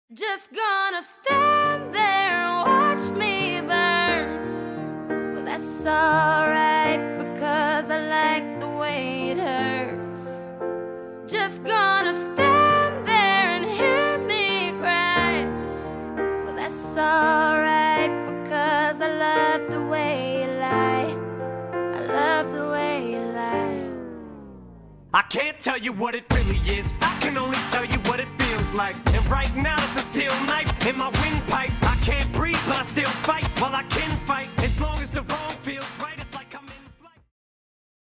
Just gonna stand there and watch me burn. Well, that's alright because I like the way it hurts. Just gonna stand there and hear me cry. Well, that's alright because I love the way you lie. I love the way you lie. I can't tell you what it really is. I can only tell you what it feels like. And right now it's a steel knife in my windpipe. I can't breathe, but I still fight.